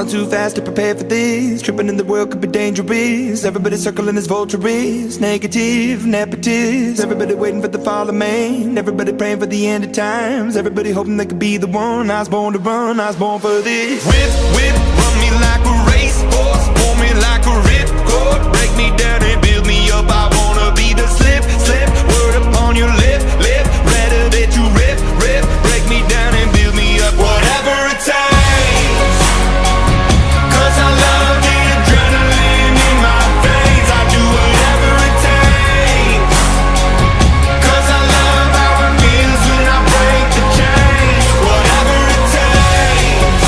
going too fast to prepare for this. Tripping in the world could be dangerous. Everybody circling as vultures, negative, nepotist. Everybody waiting for the fall of man. Everybody praying for the end of times. Everybody hoping they could be the one. I was born to run, I was born for this. Whip, whip, run me like a racehorse, pull me like a ripcord, break me down and build me up. I wanna be the slip, slip, word upon your lip, lip. Rather that you rip, rip, break me down and build me up. Whatever it takes, 'cause I love the adrenaline in my veins. I do whatever it takes, 'cause I love how it feels when I break the chains. Whatever it takes,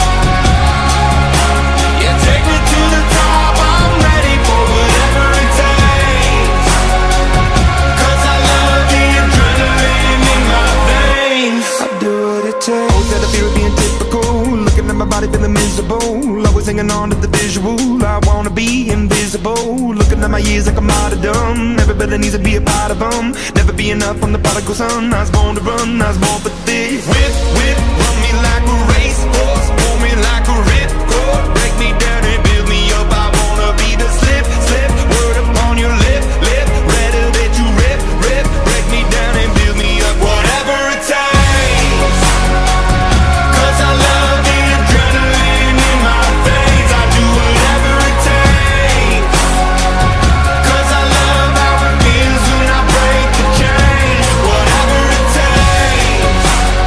yeah, take me to the top. I'm ready for whatever it takes, 'cause I love the adrenaline in my veins. I do what it takes. Always had a fear of being typical, looking at my body feeling miserable, always hanging on to the visual. I wanna be invisible, looking at my years like a martyrdom. Everybody needs to be a part of them. Never be enough on the prodigal son. I was born to run, I was born for this. Whip, whip, run me like a racehorse, pull me like a ripcord, break me down and build me up. I wanna be the slip, slip, word upon your lip, lip. Rather that you rip, rip, break me down and build me up. Whatever it takes, 'cause I love the adrenaline in my veins. I do whatever it takes, 'cause I love how it feels when I break the chains. Whatever it takes,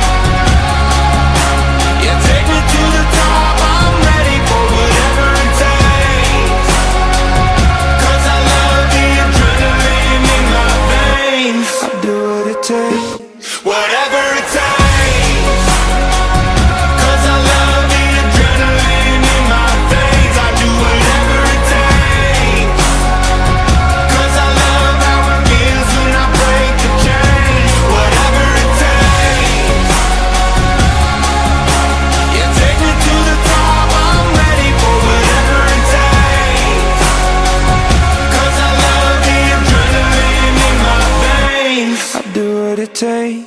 yeah, take me to the top. I'm ready for whatever it takes, 'cause I love the adrenaline in my veins. I do what it takes, whatever it takes, 'cause I love the adrenaline in my veins. I do whatever it takes, 'cause I love how it feels when I break the chains. Whatever it takes, yeah, take me to the top. I'm ready for whatever it takes, 'cause I love the adrenaline in my veins. I do what it takes.